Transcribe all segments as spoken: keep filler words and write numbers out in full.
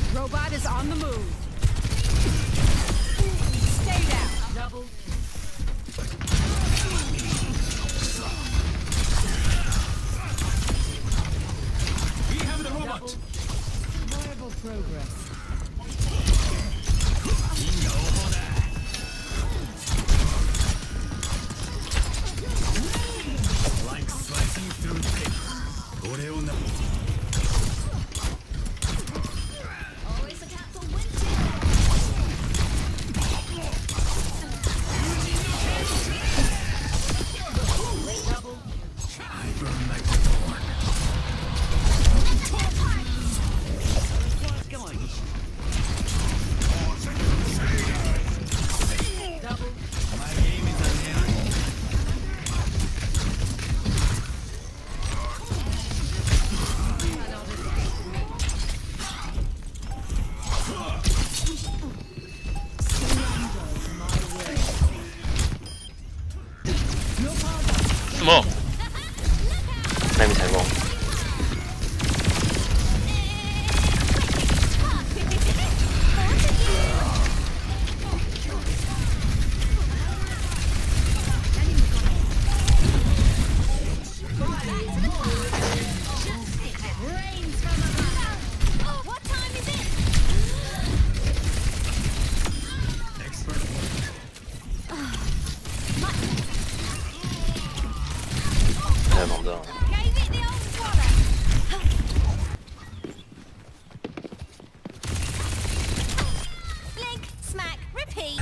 Robot is on the move. Stay down. Double. We have the robot. Viable progress. Like slicing through paper. Always look out for winter. I burn like the thorn. What's going? My game is unhinged. 숨어. 라임이 잘 먹어. What time is it? 잘 먹자. Gave it the old swallow. Blink, smack, repeat.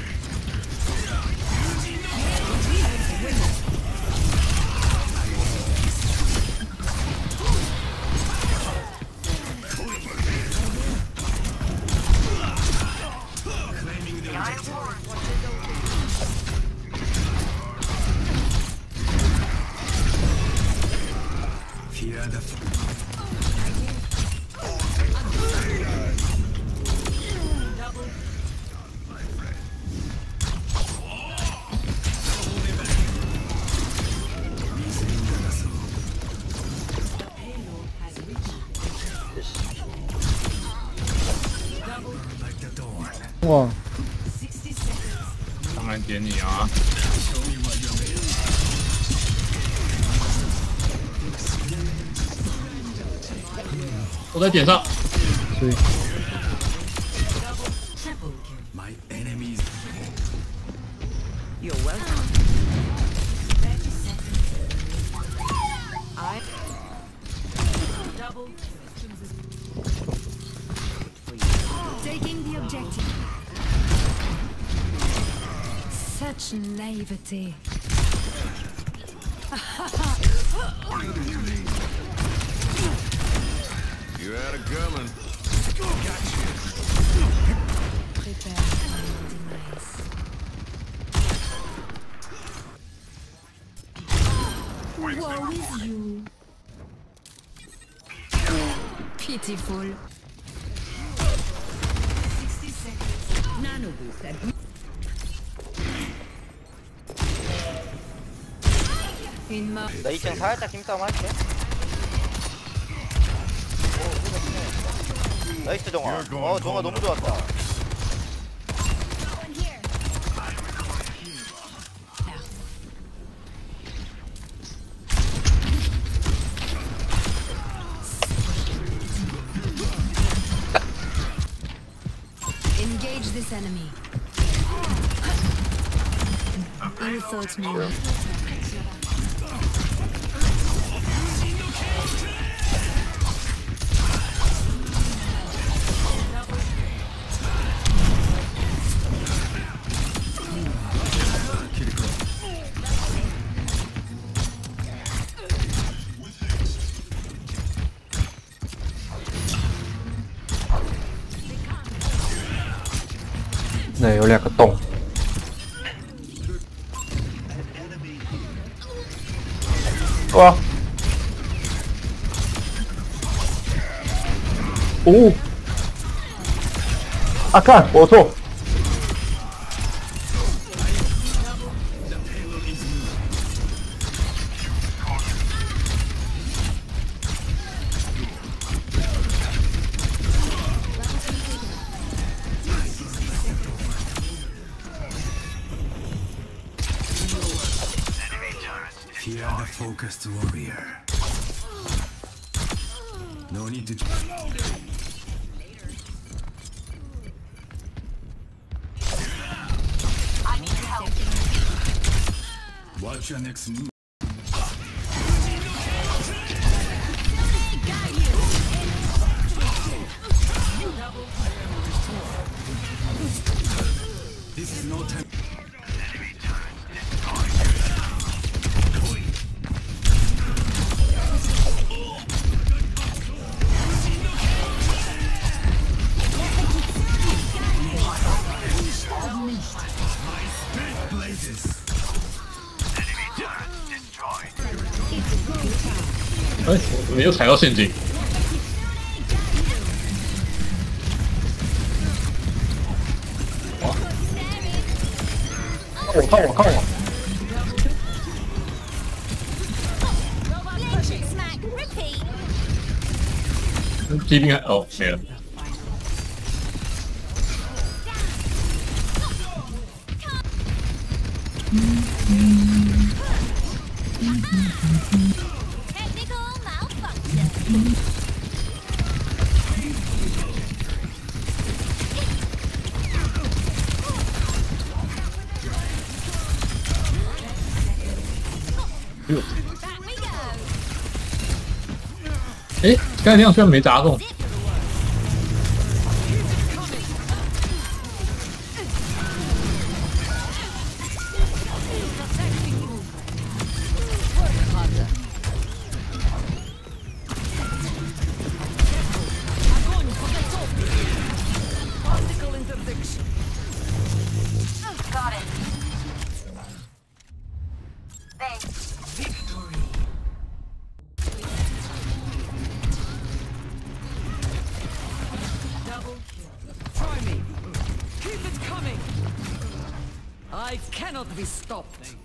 Fear the like the thorn. 哇， 当然点你啊！ Show me what you're made of. 我在点上， 所以 My enemies. You're welcome. I double. Taking the objective. Such naivety. You had a gunman. Prepare for your demise. Woe is you. Pitiful. sixty seconds. Nano boost at in my 나 이 층 살짝 힘싸움 할게. 오, 우리가 힘내. 나이스 동아. 어, 동아 너무 좋았다. engage this enemy. Ill thoughts me. 네, 원래 약간 똥. 와. 오. 아까 어서. Focused warrior. No need to. Watch your next move. This is no time. Blazes. 哎，我没有踩到陷阱。 看我看我看我， Legend smack. Repeat. 骑兵还哦没了。 Technical malfunction. Back we go. 哎，刚才那样居然没砸中。 Got it. Try me. Keep it coming. I cannot be stopped.